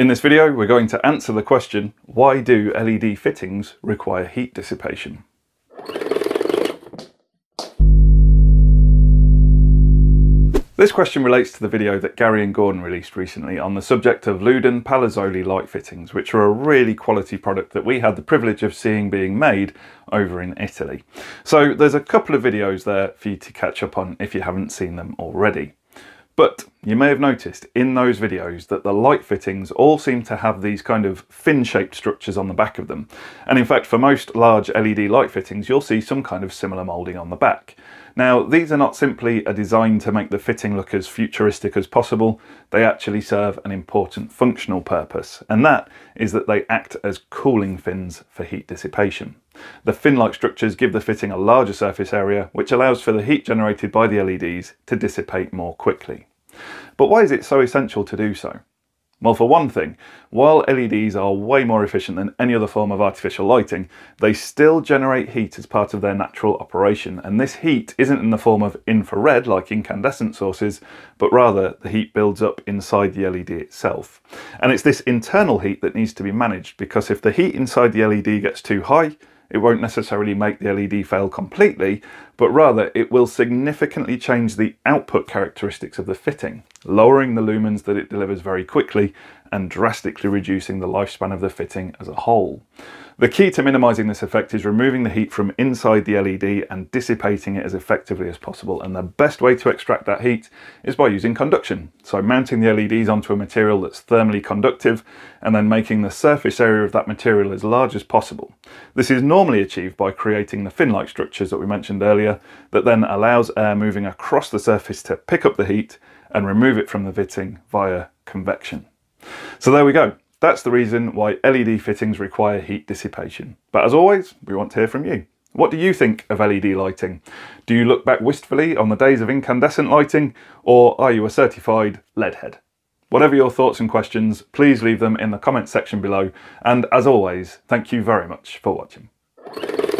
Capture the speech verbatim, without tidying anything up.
In this video, we're going to answer the question, why do L E D fittings require heat dissipation? This question relates to the video that Gary and Gordon released recently on the subject of Lewden Palazzoli light fittings, which are a really quality product that we had the privilege of seeing being made over in Italy. So there's a couple of videos there for you to catch up on if you haven't seen them already. But you may have noticed in those videos that the light fittings all seem to have these kind of fin-shaped structures on the back of them. And in fact, for most large L E D light fittings, you'll see some kind of similar moulding on the back. Now, these are not simply a design to make the fitting look as futuristic as possible. They actually serve an important functional purpose, and that is that they act as cooling fins for heat dissipation. The fin-like structures give the fitting a larger surface area, which allows for the heat generated by the L E Ds to dissipate more quickly. But why is it so essential to do so? Well, for one thing, while L E Ds are way more efficient than any other form of artificial lighting, they still generate heat as part of their natural operation, and this heat isn't in the form of infrared like incandescent sources, but rather the heat builds up inside the L E D itself. And it's this internal heat that needs to be managed, because if the heat inside the L E D gets too high, it won't necessarily make the L E D fail completely, but rather it will significantly change the output characteristics of the fitting, lowering the lumens that it delivers very quickly and drastically reducing the lifespan of the fitting as a whole. The key to minimising this effect is removing the heat from inside the L E D and dissipating it as effectively as possible, and the best way to extract that heat is by using conduction. So mounting the L E Ds onto a material that's thermally conductive and then making the surface area of that material as large as possible. This is normally achieved by creating the fin-like structures that we mentioned earlier that then allows air moving across the surface to pick up the heat and remove it from the fitting via convection. So there we go. That's the reason why L E D fittings require heat dissipation. But as always, we want to hear from you. What do you think of L E D lighting? Do you look back wistfully on the days of incandescent lighting, or are you a certified lead head? Whatever your thoughts and questions, please leave them in the comments section below. And as always, thank you very much for watching.